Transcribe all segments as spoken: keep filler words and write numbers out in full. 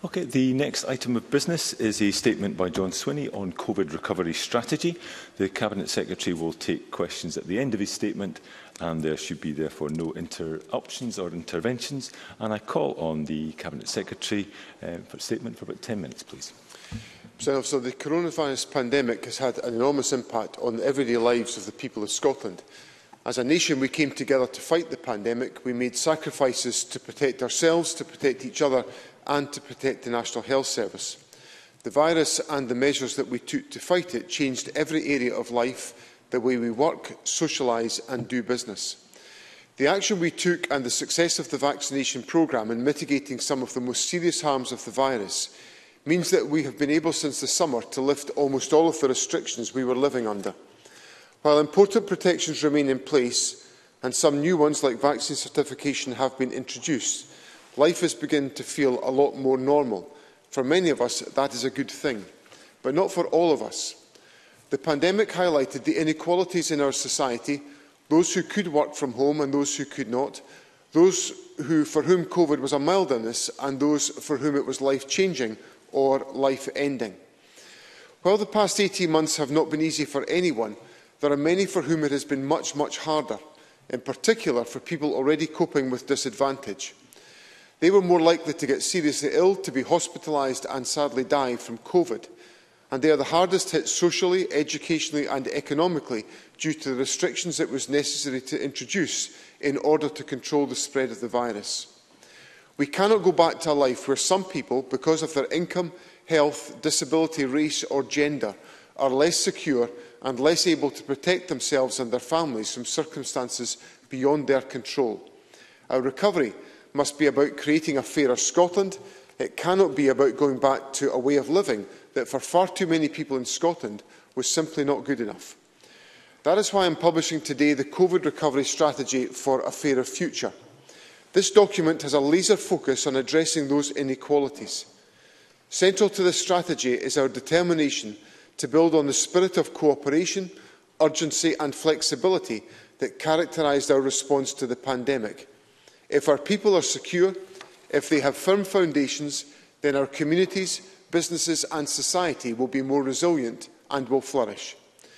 Okay, the next item of business is a statement by John Swinney on COVID recovery strategy. The Cabinet Secretary will take questions at the end of his statement, and there should be therefore no interruptions or interventions. And I call on the Cabinet Secretary uh, for a statement for about ten minutes, please. So the coronavirus pandemic has had an enormous impact on the everyday lives of the people of Scotland. As a nation, we came together to fight the pandemic. We made sacrifices to protect ourselves, to protect each other, and to protect the National Health Service. The virus and the measures that we took to fight it changed every area of life, the way we work, socialise and do business. The action we took and the success of the vaccination programme in mitigating some of the most serious harms of the virus means that we have been able since the summer to lift almost all of the restrictions we were living under. While important protections remain in place and some new ones like vaccine certification have been introduced, life is beginning to feel a lot more normal. For many of us, that is a good thing, but not for all of us. The pandemic highlighted the inequalities in our society, those who could work from home and those who could not, those who, for whom COVID was a mild illness and those for whom it was life-changing or life-ending. While the past eighteen months have not been easy for anyone, there are many for whom it has been much, much harder, in particular for people already coping with disadvantage. They were more likely to get seriously ill, to be hospitalised and sadly die from COVID, and they are the hardest hit socially, educationally and economically due to the restrictions it was necessary to introduce in order to control the spread of the virus. We cannot go back to a life where some people, because of their income, health, disability, race or gender, are less secure and less able to protect themselves and their families from circumstances beyond their control. Our recovery must be about creating a fairer Scotland. It cannot be about going back to a way of living that for far too many people in Scotland was simply not good enough. That is why I am publishing today the COVID recovery strategy for a fairer future. This document has a laser focus on addressing those inequalities. Central to this strategy is our determination to build on the spirit of cooperation, urgency and flexibility that characterised our response to the pandemic. If our people are secure, if they have firm foundations, then our communities, businesses and society will be more resilient and will flourish.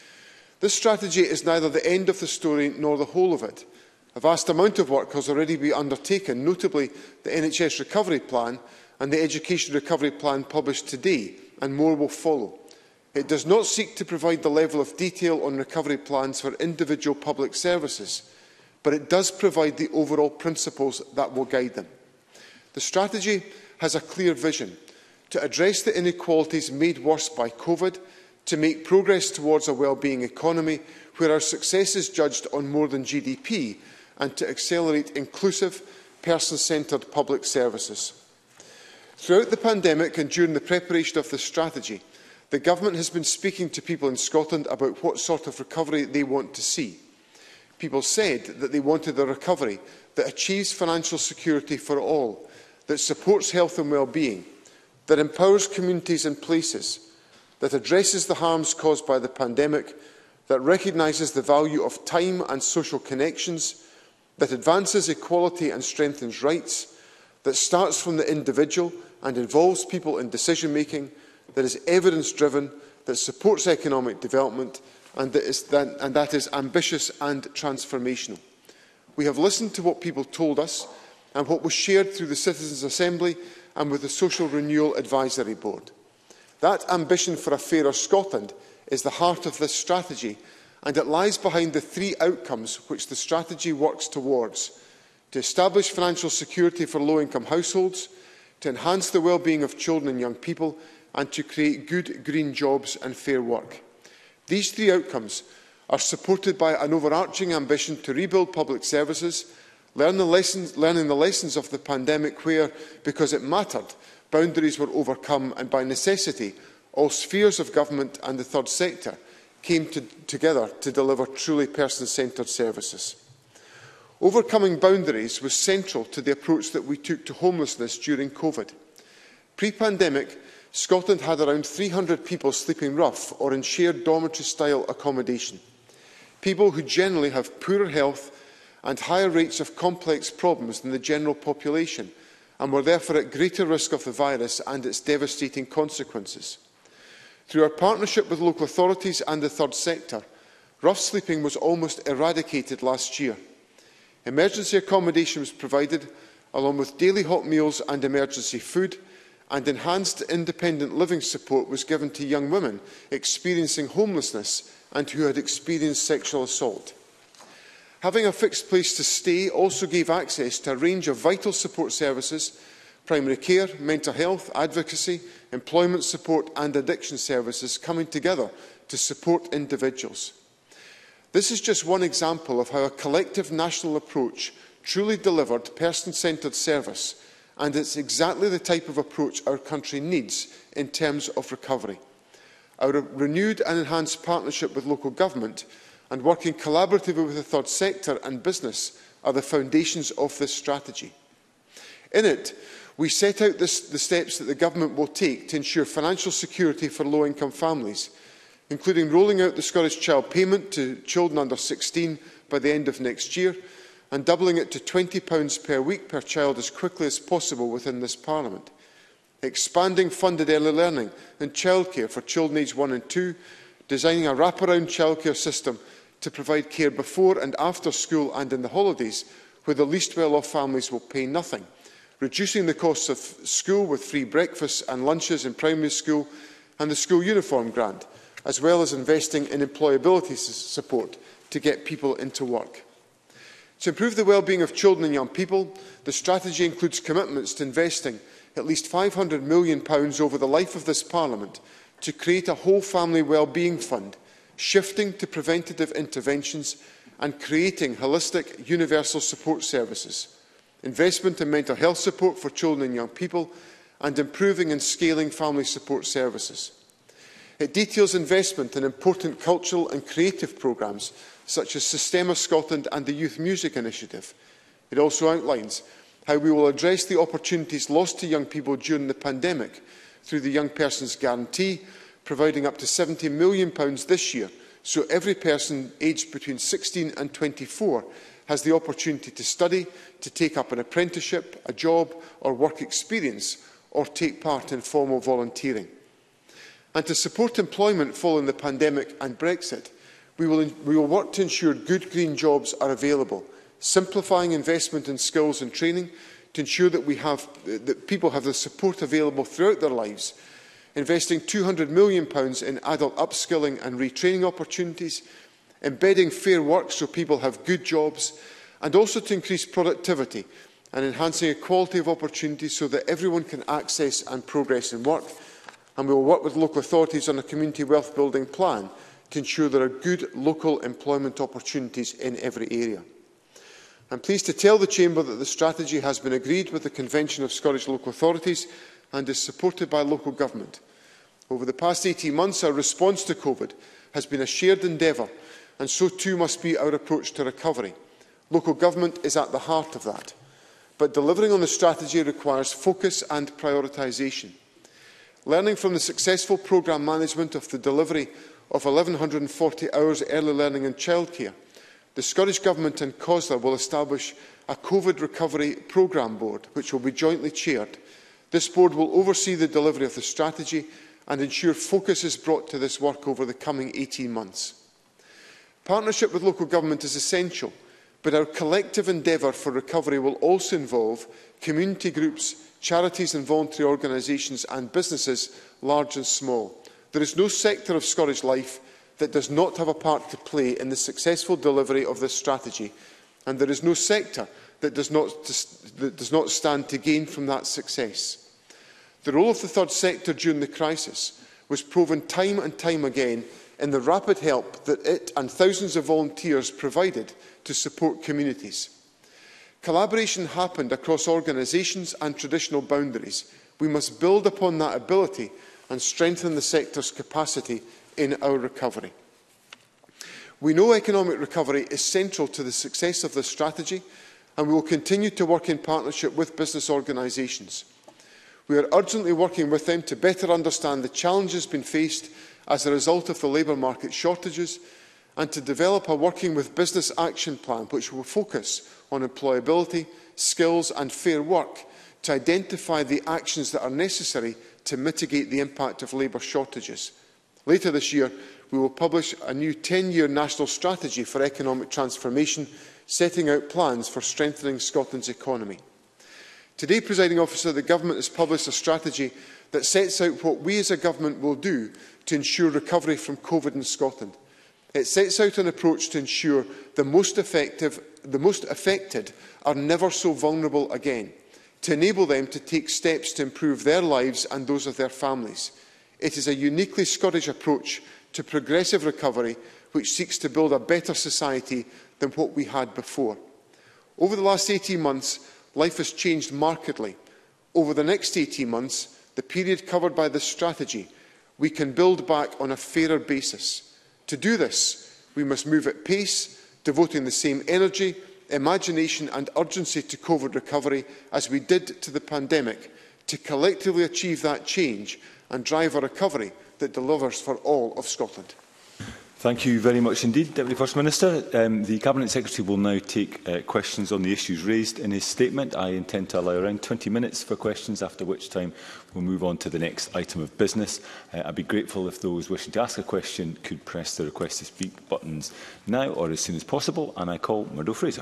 This strategy is neither the end of the story nor the whole of it. A vast amount of work has already been undertaken, notably the N H S Recovery Plan and the Education Recovery Plan published today, and more will follow. It does not seek to provide the level of detail on recovery plans for individual public services, but it does provide the overall principles that will guide them. The strategy has a clear vision to address the inequalities made worse by COVID, to make progress towards a well-being economy where our success is judged on more than G D P, and to accelerate inclusive, person-centred public services. Throughout the pandemic and during the preparation of this strategy, the Government has been speaking to people in Scotland about what sort of recovery they want to see. People said that they wanted a recovery that achieves financial security for all, that supports health and well-being, that empowers communities and places, that addresses the harms caused by the pandemic, that recognises the value of time and social connections, that advances equality and strengthens rights, that starts from the individual and involves people in decision-making, that is evidence-driven, that supports economic development, and that, is, that, and that is ambitious and transformational. We have listened to what people told us and what was shared through the Citizens' Assembly and with the Social Renewal Advisory Board. That ambition for a fairer Scotland is the heart of this strategy, and it lies behind the three outcomes which the strategy works towards: to establish financial security for low-income households, to enhance the well-being of children and young people, and to create good green jobs and fair work. These three outcomes are supported by an overarching ambition to rebuild public services, learn the lessons, learning the lessons of the pandemic where, because it mattered, boundaries were overcome and by necessity all spheres of government and the third sector came to, together to deliver truly person-centred services. Overcoming boundaries was central to the approach that we took to homelessness during COVID. Pre-pandemic, Scotland had around three hundred people sleeping rough or in shared dormitory-style accommodation. People who generally have poorer health and higher rates of complex problems than the general population, and were therefore at greater risk of the virus and its devastating consequences. Through our partnership with local authorities and the third sector, rough sleeping was almost eradicated last year. Emergency accommodation was provided, along with daily hot meals and emergency food, and enhanced independent living support was given to young women experiencing homelessness and who had experienced sexual assault. Having a fixed place to stay also gave access to a range of vital support services, primary care, mental health, advocacy, employment support and addiction services coming together to support individuals. This is just one example of how a collective national approach truly delivered person-centred service, and it's exactly the type of approach our country needs in terms of recovery. Our renewed and enhanced partnership with local government and working collaboratively with the third sector and business are the foundations of this strategy. In it, we set out this, the steps that the government will take to ensure financial security for low-income families, including rolling out the Scottish Child Payment to children under sixteen by the end of next year, and doubling it to twenty pounds per week per child as quickly as possible within this Parliament. Expanding funded early learning and childcare for children aged one and two, designing a wraparound childcare system to provide care before and after school and in the holidays, where the least well-off families will pay nothing, reducing the costs of school with free breakfasts and lunches in primary school and the school uniform grant, as well as investing in employability support to get people into work. To improve the well-being of children and young people, the strategy includes commitments to investing at least five hundred million pounds over the life of this Parliament to create a whole family well-being fund, shifting to preventative interventions and creating holistic universal support services, investment in mental health support for children and young people, and improving and scaling family support services. It details investment in important cultural and creative programmes such as Systema Scotland and the Youth Music Initiative. It also outlines how we will address the opportunities lost to young people during the pandemic through the Young Persons Guarantee, providing up to seventy million pounds this year, so every person aged between sixteen and twenty-four has the opportunity to study, to take up an apprenticeship, a job or work experience, or take part in formal volunteering. And to support employment following the pandemic and Brexit, we will, we will work to ensure good green jobs are available, simplifying investment in skills and training to ensure that, we have, that people have the support available throughout their lives, investing two hundred million pounds in adult upskilling and retraining opportunities, embedding fair work so people have good jobs, and also to increase productivity and enhancing equality of opportunities so that everyone can access and progress in work. And we will work with local authorities on a community wealth building plan to ensure there are good local employment opportunities in every area. I am pleased to tell the Chamber that the strategy has been agreed with the Convention of Scottish Local Authorities and is supported by local government. Over the past eighteen months, our response to COVID has been a shared endeavour, and so too must be our approach to recovery. Local government is at the heart of that. But delivering on the strategy requires focus and prioritisation. Learning from the successful programme management of the delivery of one thousand one hundred forty hours early learning and childcare, the Scottish Government and C O S L A will establish a COVID Recovery Programme Board, which will be jointly chaired. This board will oversee the delivery of the strategy and ensure focus is brought to this work over the coming eighteen months. Partnership with local government is essential, but our collective endeavour for recovery will also involve community groups, charities and voluntary organisations and businesses, large and small. There is no sector of Scottish life that does not have a part to play in the successful delivery of this strategy, and there is no sector that does not, that does not stand to gain from that success. The role of the third sector during the crisis was proven time and time again in the rapid help that it and thousands of volunteers provided to support communities. Collaboration happened across organisations and traditional boundaries. We must build upon that ability and strengthen the sector's capacity in our recovery. We know economic recovery is central to the success of this strategy, and we will continue to work in partnership with business organisations. We are urgently working with them to better understand the challenges being faced as a result of the labour market shortages, and to develop a working with business action plan which will focus on employability, skills and fair work to identify the actions that are necessary to mitigate the impact of labour shortages. Later this year, we will publish a new ten-year national strategy for economic transformation, setting out plans for strengthening Scotland's economy. Today, Presiding Officer, the Government has published a strategy that sets out what we as a Government will do to ensure recovery from COVID in Scotland. It sets out an approach to ensure the most effective, the most affected are never so vulnerable again, to enable them to take steps to improve their lives and those of their families. It is a uniquely Scottish approach to progressive recovery which seeks to build a better society than what we had before. Over the last eighteen months, life has changed markedly. Over the next eighteen months, the period covered by this strategy, we can build back on a fairer basis. To do this, we must move at pace, devoting the same energy, imagination and urgency to COVID recovery as we did to the pandemic, to collectively achieve that change and drive a recovery that delivers for all of Scotland. Thank you very much indeed, Deputy First Minister. Um, the Cabinet Secretary will now take uh, questions on the issues raised in his statement. I intend to allow around twenty minutes for questions, after which time we'll move on to the next item of business. Uh, I'd be grateful if those wishing to ask a question could press the request to speak buttons now or as soon as possible. And I call Murdo Fraser.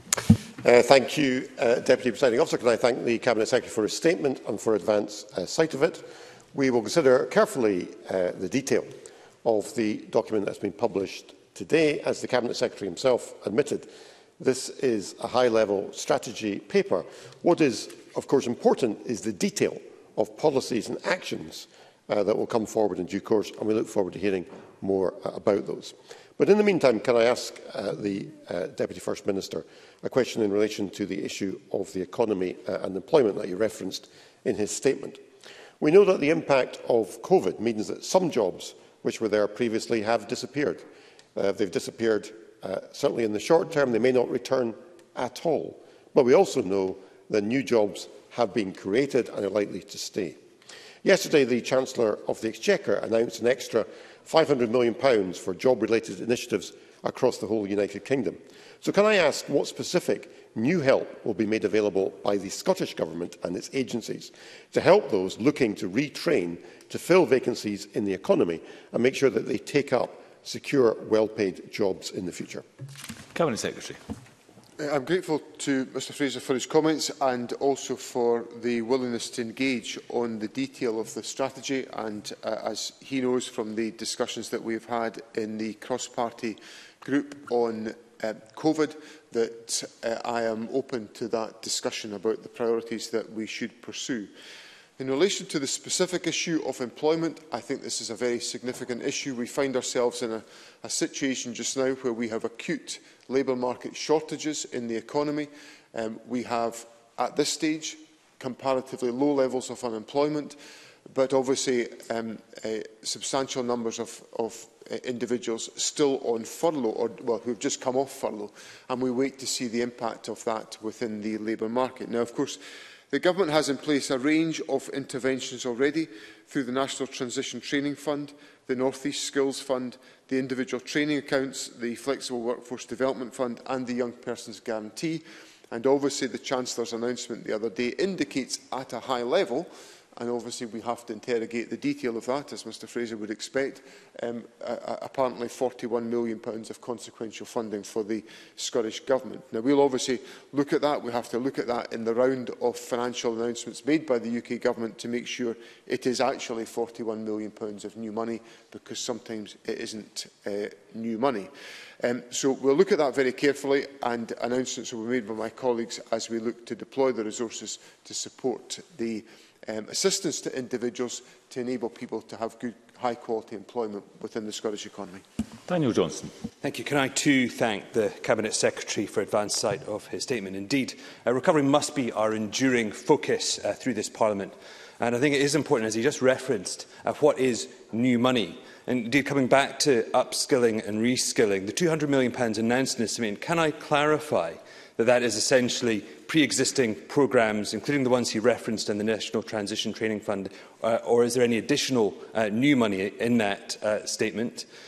Uh, thank you, uh, Deputy Presiding Officer. Can I thank the Cabinet Secretary for his statement and for advance uh, sight of it. We will consider carefully uh, the detail of the document that has been published today. As the Cabinet Secretary himself admitted, this is a high-level strategy paper. What is, of course, important is the detail of policies and actions uh, that will come forward in due course, and we look forward to hearing more uh, about those. But in the meantime, can I ask uh, the uh, Deputy First Minister a question in relation to the issue of the economy uh, and employment that he referenced in his statement? We know that the impact of COVID means that some jobs which were there previously have disappeared. Uh, they've disappeared uh, certainly in the short term. They may not return at all. But we also know that new jobs have been created and are likely to stay. Yesterday, the Chancellor of the Exchequer announced an extra five hundred million pounds for job-related initiatives across the whole United Kingdom. So can I ask what specific new help will be made available by the Scottish Government and its agencies to help those looking to retrain to fill vacancies in the economy and make sure that they take up secure, well-paid jobs in the future? Cabinet Secretary. I'm grateful to Mr Fraser for his comments and also for the willingness to engage on the detail of the strategy. And uh, as he knows from the discussions that we've had in the cross-party group on uh, COVID, that uh, I am open to that discussion about the priorities that we should pursue. In relation to the specific issue of employment, I think this is a very significant issue. We find ourselves in a, a situation just now where we have acute labour market shortages in the economy. Um, we have, at this stage, comparatively low levels of unemployment, but obviously um, uh, substantial numbers of, of uh, individuals still on furlough, or well, who have just come off furlough, and we wait to see the impact of that within the labour market. Now, of course, the Government has in place a range of interventions already through the National Transition Training Fund, the North East Skills Fund, the individual training accounts, the Flexible Workforce Development Fund and the Young Persons Guarantee. And obviously the Chancellor's announcement the other day indicates at a high level, and obviously we have to interrogate the detail of that, as Mr Fraser would expect, um, uh, apparently forty-one million pounds of consequential funding for the Scottish Government. Now, we'll obviously look at that. We have to look at that in the round of financial announcements made by the U K Government to make sure it is actually forty-one million pounds of new money, because sometimes it isn't uh, new money. Um, so we'll look at that very carefully, and announcements will be made by my colleagues as we look to deploy the resources to support the Um, assistance to individuals to enable people to have good, high-quality employment within the Scottish economy. Daniel Johnson. Thank you. Can I too thank the Cabinet Secretary for advance sight of his statement. Indeed, uh, recovery must be our enduring focus uh, through this Parliament. And I think it is important, as he just referenced, uh, what is new money. And indeed, coming back to upskilling and reskilling, the two hundred million pounds announced in this statement, can I clarify that that is essentially pre-existing programmes, including the ones he referenced in the National Transition Training Fund, uh, or is there any additional uh, new money in that uh, statement?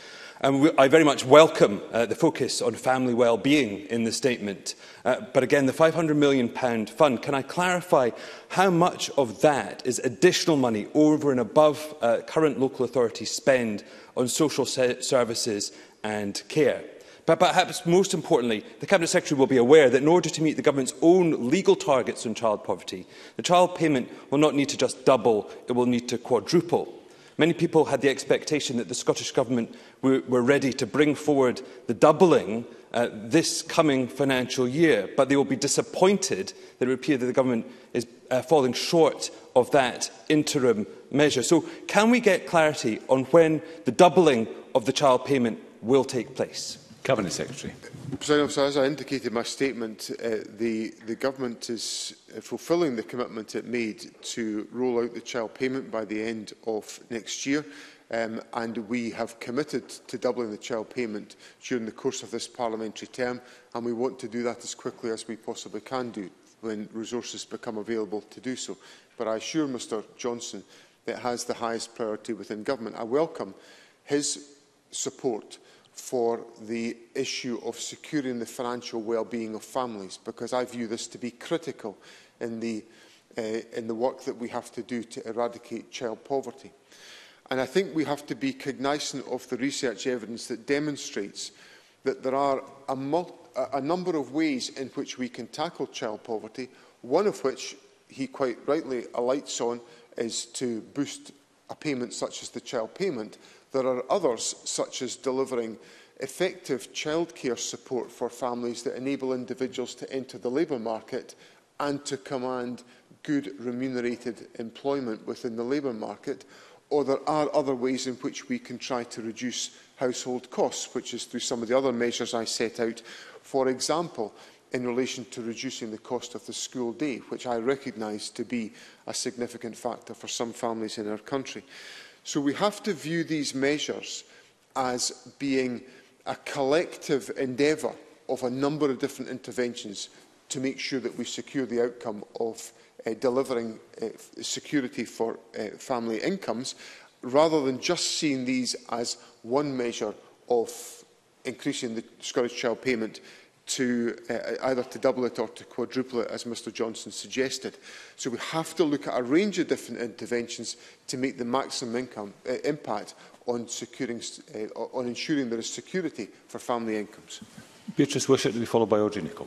And we, I very much welcome uh, the focus on family well-being in the statement. Uh, but again, the five hundred million pounds fund, can I clarify how much of that is additional money over and above uh, current local authority spend on social services and care? But perhaps most importantly, the Cabinet Secretary will be aware that in order to meet the Government's own legal targets on child poverty, the child payment will not need to just double, it will need to quadruple. Many people had the expectation that the Scottish Government were, were ready to bring forward the doubling uh, this coming financial year, but they will be disappointed that it would appear that the Government is uh, falling short of that interim measure. So can we get clarity on when the doubling of the child payment will take place? Cabinet Secretary. President Officer, as I indicated in my statement, uh, the, the Government is uh, fulfilling the commitment it made to roll out the child payment by the end of next year, um, and we have committed to doubling the child payment during the course of this parliamentary term, and we want to do that as quickly as we possibly can do when resources become available to do so. But I assure Mr Johnson that it has the highest priority within Government. I welcome his support for the issue of securing the financial well-being of families, because I view this to be critical in the, uh, in the work that we have to do to eradicate child poverty. And I think we have to be cognizant of the research evidence that demonstrates that there are a, mul a number of ways in which we can tackle child poverty, one of which he quite rightly alights on is to boost a payment such as the child payment. There are others, such as delivering effective childcare support for families that enable individuals to enter the labour market and to command good remunerated employment within the labour market. Or there are other ways in which we can try to reduce household costs, which is through some of the other measures I set out. For example, in relation to reducing the cost of the school day, which I recognise to be a significant factor for some families in our country. So we have to view these measures as being a collective endeavour of a number of different interventions to make sure that we secure the outcome of uh, delivering uh, security for uh, family incomes, rather than just seeing these as one measure of increasing the Scottish Child Payment to uh, either to double it or to quadruple it, as Mr Johnson suggested. So we have to look at a range of different interventions to make the maximum income, uh, impact on, securing, uh, on ensuring there is security for family incomes. Beatrice Wishart to be followed by Audrey Nicholl.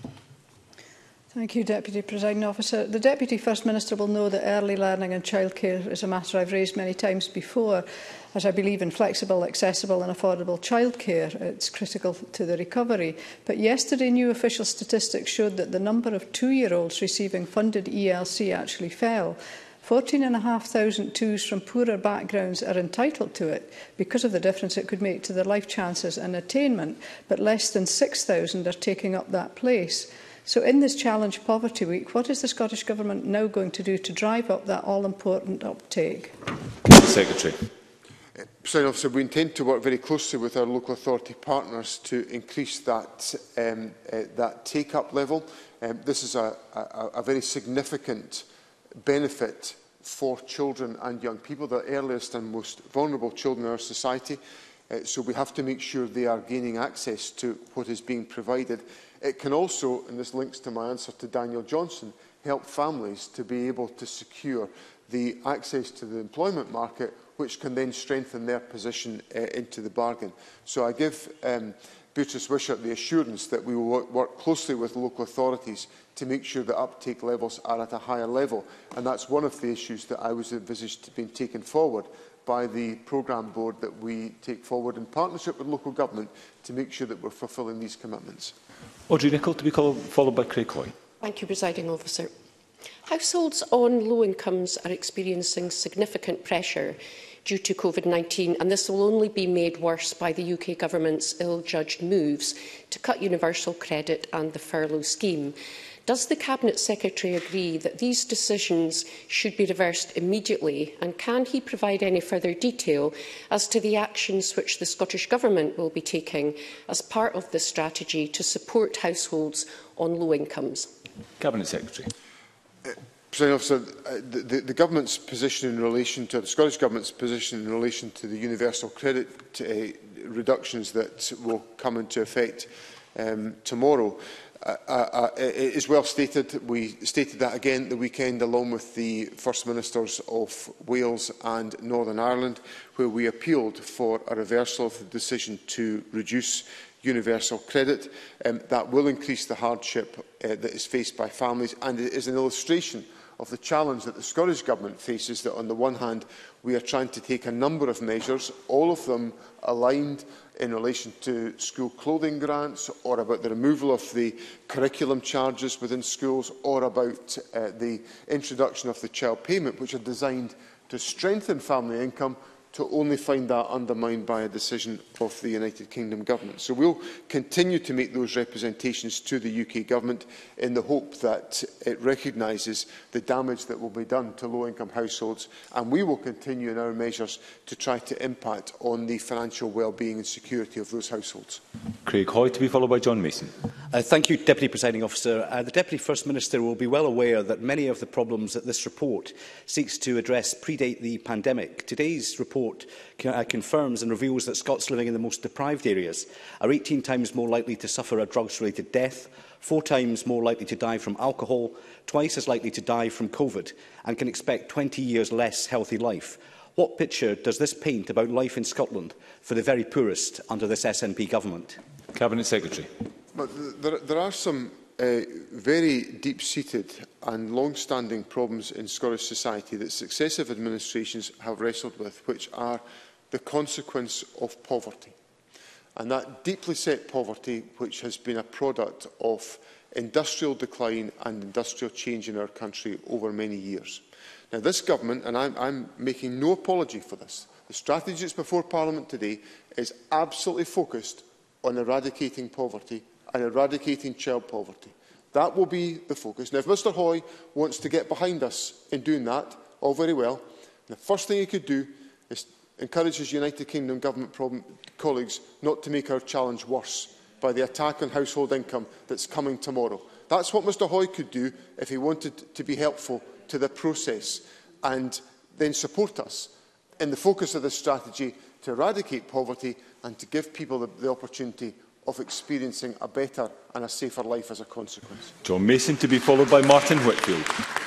Thank you, Deputy Presiding Officer. The Deputy First Minister will know that early learning and childcare is a matter I've raised many times before, as I believe in flexible, accessible and affordable childcare. It's critical to the recovery. But yesterday, new official statistics showed that the number of two-year-olds receiving funded E L C actually fell. fourteen and a half thousand twos from poorer backgrounds are entitled to it because of the difference it could make to their life chances and attainment, but less than six thousand are taking up that place. So in this Challenge Poverty Week, what is the Scottish Government now going to do to drive up that all-important uptake? Secretary. Uh, President Officer, we intend to work very closely with our local authority partners to increase that, um, uh, that take-up level. Um, this is a, a, a very significant benefit for children and young people, the earliest and most vulnerable children in our society. Uh, so we have to make sure they are gaining access to what is being provided. It can also, and this links to my answer to Daniel Johnson, help families to be able to secure the access to the employment market, which can then strengthen their position uh, into the bargain. So I give um, Beatrice Wishart the assurance that we will work, work closely with local authorities to make sure that uptake levels are at a higher level. And that's one of the issues that I was envisaged being taken forward by the programme board that we take forward in partnership with local government to make sure that we're fulfilling these commitments. Audrey Nicholl to be called, followed by Craig Hoy. Thank you, Presiding Officer. Households on low incomes are experiencing significant pressure due to COVID nineteen, and this will only be made worse by the U K Government's ill-judged moves to cut universal credit and the furlough scheme. Does the Cabinet Secretary agree that these decisions should be reversed immediately, and can he provide any further detail as to the actions which the Scottish Government will be taking as part of this strategy to support households on low incomes? Cabinet Secretary. Uh, President Officer, uh, the, the, the Government's position in relation to the Scottish Government's position in relation to the universal credit uh, reductions that will come into effect um, tomorrow. Uh, uh, it is well stated. We stated that again at the weekend, along with the First Ministers of Wales and Northern Ireland, where we appealed for a reversal of the decision to reduce universal credit. Um, that will increase the hardship uh, that is faced by families, and it is an illustration of the challenge that the Scottish Government faces, that on the one hand we are trying to take a number of measures, all of them aligned in relation to school clothing grants, or about the removal of the curriculum charges within schools, or about uh, the introduction of the child payment, which are designed to strengthen family income, to only find that undermined by a decision of the United Kingdom Government. So we will continue to make those representations to the U K Government in the hope that it recognises the damage that will be done to low-income households, and we will continue in our measures to try to impact on the financial well-being and security of those households. Craig Hoy, to be followed by John Mason. Uh, thank you, Deputy Presiding Officer. Uh, the Deputy First Minister will be well aware that many of the problems that this report seeks to address predate the pandemic. Today's report uh, confirms and reveals that Scots living in the most deprived areas are eighteen times more likely to suffer a drugs-related death, four times more likely to die from alcohol, twice as likely to die from COVID, and can expect twenty years less healthy life. What picture does this paint about life in Scotland for the very poorest under this S N P government? Cabinet Secretary. But there, there are some uh, very deep-seated and long-standing problems in Scottish society that successive administrations have wrestled with, which are the consequence of poverty. And that deeply set poverty, which has been a product of industrial decline and industrial change in our country over many years. Now, this government, and I'm, I'm making no apology for this, the strategy that's before Parliament today is absolutely focused on eradicating poverty and eradicating child poverty. That will be the focus. Now, if Mr Hoy wants to get behind us in doing that, all very well. The first thing he could do is encourage his United Kingdom Government problem, colleagues not to make our challenge worse by the attack on household income that's coming tomorrow. That's what Mr Hoy could do if he wanted to be helpful to the process, and then support us in the focus of this strategy to eradicate poverty and to give people the, the opportunity of experiencing a better and a safer life as a consequence. John Mason, to be followed by Martin Whitfield.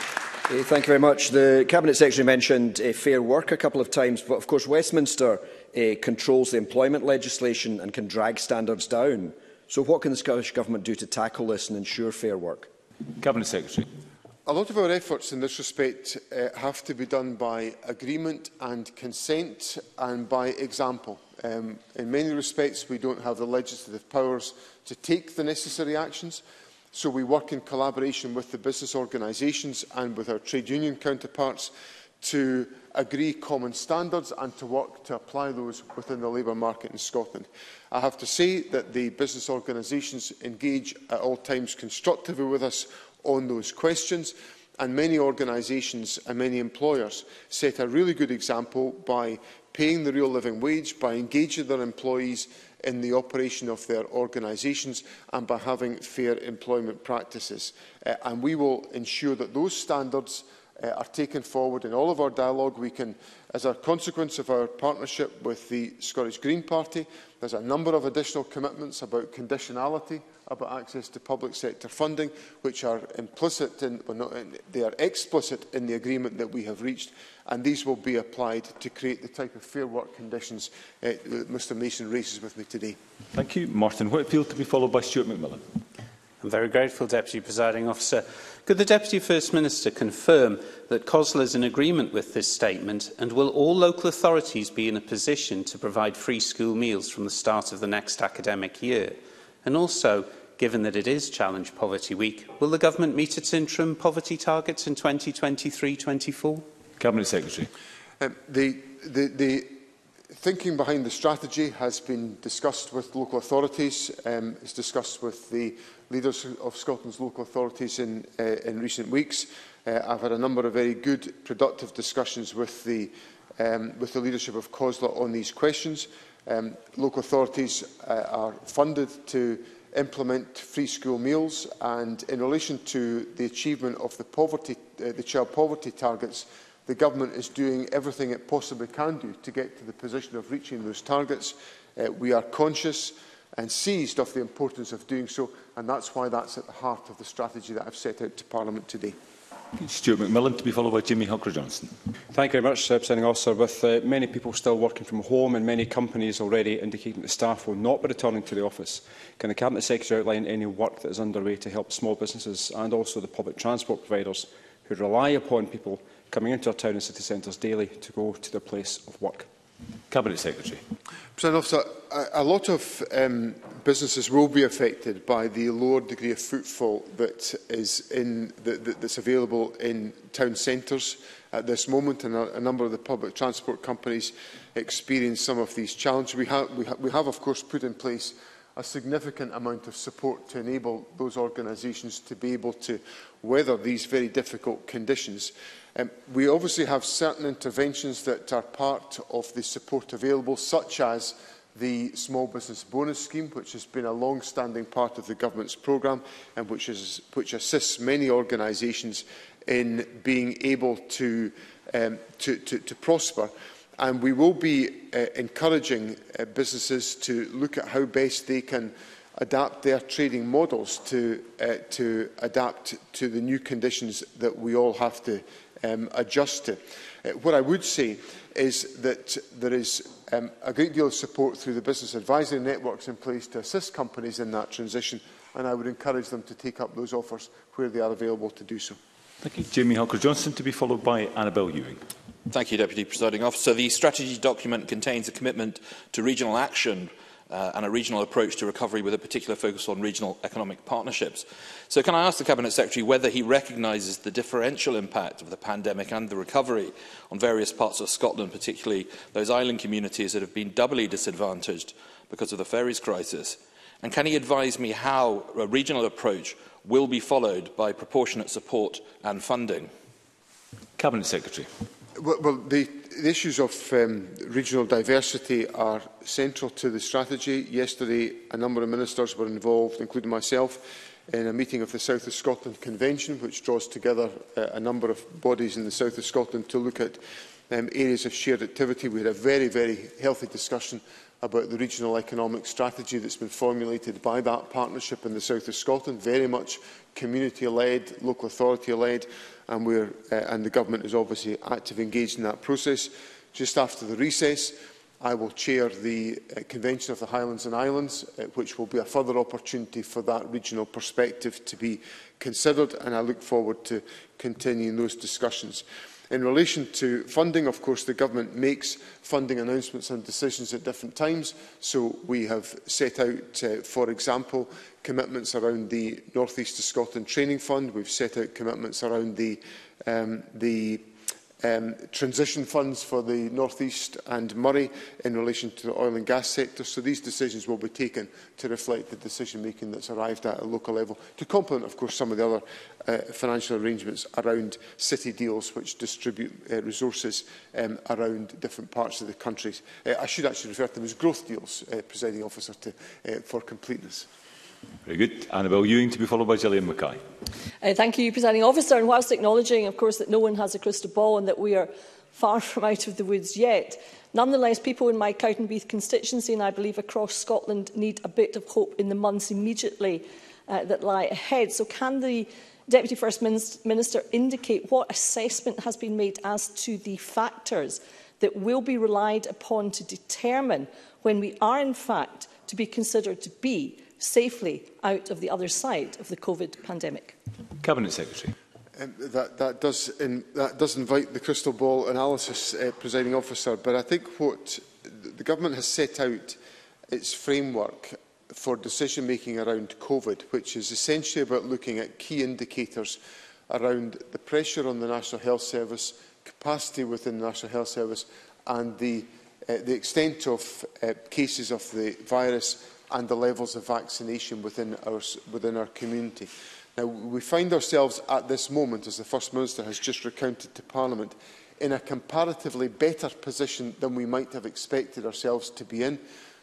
Uh, thank you very much. The Cabinet Secretary mentioned uh, fair work a couple of times, but of course Westminster uh, controls the employment legislation and can drag standards down. So what can the Scottish Government do to tackle this and ensure fair work? Cabinet Secretary. A lot of our efforts in this respect uh, have to be done by agreement and consent and by example. Um, in many respects, we don't have the legislative powers to take the necessary actions, so we work in collaboration with the business organisations and with our trade union counterparts to agree common standards and to work to apply those within the labour market in Scotland. I have to say that the business organisations engage at all times constructively with us on those questions, and many organisations and many employers set a really good example by paying the real living wage, by engaging their employees in the operation of their organisations, and by having fair employment practices. Uh, and we will ensure that those standards uh, are taken forward in all of our dialogue. We can, as a consequence of our partnership with the Scottish Green Party, there's a number of additional commitments about conditionality, about access to public sector funding, which are implicit in, well not, they are explicit in the agreement that we have reached, and these will be applied to create the type of fair work conditions uh, that Mr Mason raises with me today. Thank you. Martin Whitfield, to be followed by Stuart McMillan. I'm very grateful, Deputy Presiding Officer. Could the Deputy First Minister confirm that COSLA is in agreement with this statement, and will all local authorities be in a position to provide free school meals from the start of the next academic year? And also, given that it is Challenge Poverty Week, will the Government meet its interim poverty targets in twenty twenty-three twenty-four? Cabinet Secretary. Um, the, the, the thinking behind the strategy has been discussed with local authorities. Um, it's discussed with the leaders of Scotland's local authorities in, uh, in recent weeks. Uh, I've had a number of very good, productive discussions with the, um, with the leadership of COSLA on these questions. Um, local authorities uh, are funded to implement free school meals, and in relation to the achievement of the, poverty, uh, the child poverty targets The Government is doing everything it possibly can do to get to the position of reaching those targets. Uh, we are conscious and seized of the importance of doing so, and that's why that's at the heart of the strategy that I've set out to Parliament today. Stuart McMillan, to be followed by Jimmy Hooker-Johnson. Thank you very much, uh, Presiding Officer. With uh, many people still working from home and many companies already indicating that staff will not be returning to the office, can the Cabinet Secretary outline any work that is underway to help small businesses and also the public transport providers who rely upon people coming into our town and city centres daily to go to their place of work? Cabinet Secretary. President Officer, a, a lot of um, businesses will be affected by the lower degree of footfall that is in the, the, that's available in town centres at this moment, and a, a number of the public transport companies experience some of these challenges. We have, we, ha we have, of course, put in place a significant amount of support to enable those organisations to be able to weather these very difficult conditions. Um, we obviously have certain interventions that are part of the support available, such as the Small Business Bonus Scheme, which has been a long-standing part of the Government's programme and which, is, which assists many organisations in being able to, um, to, to, to prosper. And we will be uh, encouraging uh, businesses to look at how best they can adapt their trading models to, uh, to adapt to the new conditions that we all have to um, adjust to. Uh, what I would say is that there is um, a great deal of support through the business advisory networks in place to assist companies in that transition, and I would encourage them to take up those offers where they are available to do so. Thank you. Jamie Hooker-Johnson, to be followed by Annabel Ewing. Thank you, Deputy Presiding Officer. The strategy document contains a commitment to regional action uh, and a regional approach to recovery with a particular focus on regional economic partnerships. So can I ask the Cabinet Secretary whether he recognises the differential impact of the pandemic and the recovery on various parts of Scotland, particularly those island communities that have been doubly disadvantaged because of the ferries crisis? And can he advise me how a regional approach will be followed by proportionate support and funding? Cabinet Secretary. Well, well the, the issues of um, regional diversity are central to the strategy. Yesterday, a number of ministers were involved, including myself, in a meeting of the South of Scotland Convention, which draws together uh, a number of bodies in the South of Scotland to look at um, areas of shared activity. We had a very, very healthy discussion about the regional economic strategy that's been formulated by that partnership in the South of Scotland, very much community-led, local authority-led, and, we're, uh, and the Government is obviously actively engaged in that process. Just after the recess, I will chair the uh, Convention of the Highlands and Islands, uh, which will be a further opportunity for that regional perspective to be considered, and I look forward to continuing those discussions. In relation to funding, of course, the Government makes funding announcements and decisions at different times. So we have set out, uh, for example, commitments around the North East of Scotland Training Fund. We've set out commitments around the, um, the um, transition funds for the North East and Moray in relation to the oil and gas sector. So these decisions will be taken to reflect the decision-making that's arrived at at a local level, to complement, of course, some of the other uh, financial arrangements around city deals which distribute uh, resources um, around different parts of the country. Uh, I should actually refer to them as growth deals, uh, Presiding Officer, to, uh, for completeness. Very good. Annabel Ewing, to be followed by Gillian Mackay. Uh, thank you, Presiding Officer. And whilst acknowledging, of course, that no one has a crystal ball and that we are far from out of the woods yet, nonetheless, people in my Cowdenbeath constituency, and I believe across Scotland, need a bit of hope in the months immediately uh, that lie ahead. So can the Deputy First Minister indicate what assessment has been made as to the factors that will be relied upon to determine when we are, in fact, to be considered to be safely out of the other side of the COVID pandemic? Cabinet Secretary. Um, that, that, does in, that does invite the crystal ball analysis, uh, Presiding Officer, but I think what the Government has set out its framework for decision-making around COVID, which is essentially about looking at key indicators around the pressure on the National Health Service, capacity within the National Health Service, and the, uh, the extent of uh, cases of the virus and the levels of vaccination within our, within our community. Now, we find ourselves at this moment, as the First Minister has just recounted to Parliament, in a comparatively better position than we might have expected ourselves to be in.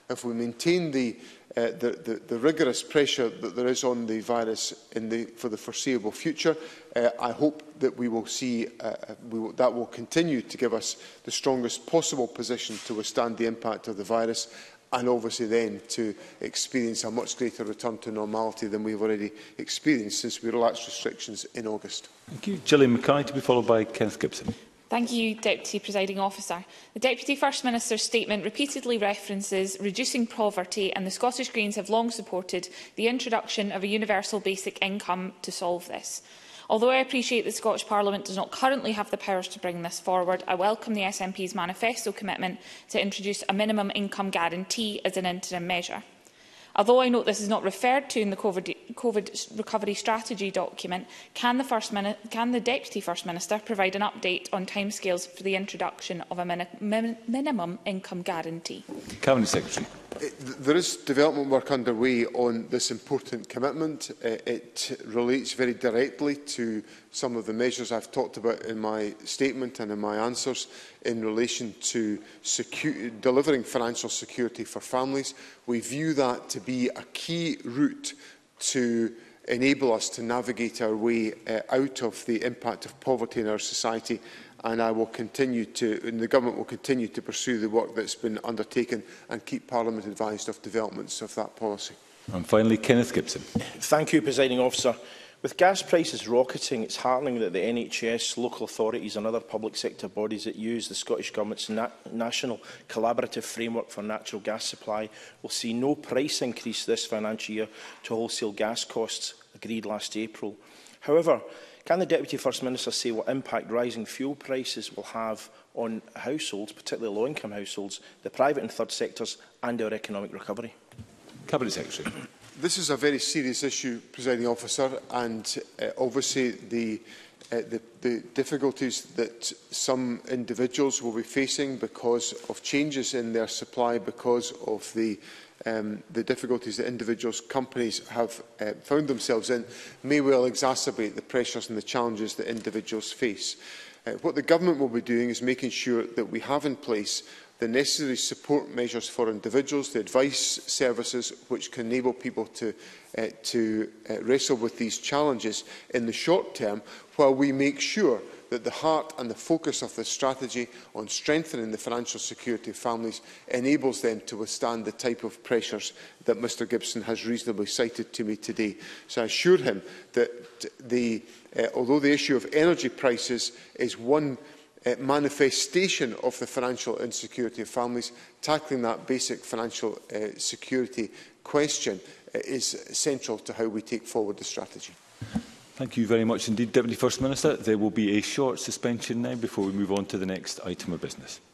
If we maintain the, uh, the, the, the rigorous pressure that there is on the virus in the, for the foreseeable future, uh, I hope that we will see uh, we will, that will continue to give us the strongest possible position to withstand the impact of the virus, and obviously then to experience a much greater return to normality than we have already experienced since we relaxed restrictions in August. Thank you. Gillian Mackay, to be followed by Kenneth Gibson. Thank you, Deputy Presiding Officer. The Deputy First Minister's statement repeatedly references reducing poverty, and the Scottish Greens have long supported the introduction of a universal basic income to solve this. Although I appreciate that the Scottish Parliament does not currently have the powers to bring this forward, I welcome the S N P's manifesto commitment to introduce a minimum income guarantee as an interim measure. Although I note this is not referred to in the COVID, COVID recovery strategy document, can the, First Mini can the Deputy First Minister provide an update on timescales for the introduction of a min min minimum income guarantee? Cabinet Secretary. There is development work underway on this important commitment. It relates very directly to some of the measures I've talked about in my statement and in my answers in relation to delivering financial security for families. We view that to be a key route to enable us to navigate our way uh, out of the impact of poverty in our society. And I will continue to, and the Government will continue to pursue the work that's been undertaken and keep Parliament advised of developments of that policy. And finally, Kenneth Gibson. Thank you, Presiding Officer. With gas prices rocketing, it's heartening that the N H S, local authorities and other public sector bodies that use the Scottish Government's na National Collaborative Framework for Natural Gas Supply will see no price increase this financial year to wholesale gas costs agreed last April. However, can the Deputy First Minister say what impact rising fuel prices will have on households, particularly low-income households, the private and third sectors and our economic recovery? Cabinet Secretary. This is a very serious issue, Presiding Officer, and uh, obviously the, uh, the, the difficulties that some individuals will be facing because of changes in their supply, because of the Um, the difficulties that individuals, companies have uh, found themselves in, may well exacerbate the pressures and the challenges that individuals face. Uh, what the Government will be doing is making sure that we have in place the necessary support measures for individuals, the advice services which can enable people to, uh, to uh, wrestle with these challenges in the short term, while we make sure that the heart and the focus of the strategy on strengthening the financial security of families enables them to withstand the type of pressures that Mr Gibson has reasonably cited to me today. So I assure him that the, uh, although the issue of energy prices is one uh, manifestation of the financial insecurity of families, tackling that basic financial uh, security question uh, is central to how we take forward the strategy. Thank you very much indeed, Deputy First Minister. There will be a short suspension now before we move on to the next item of business.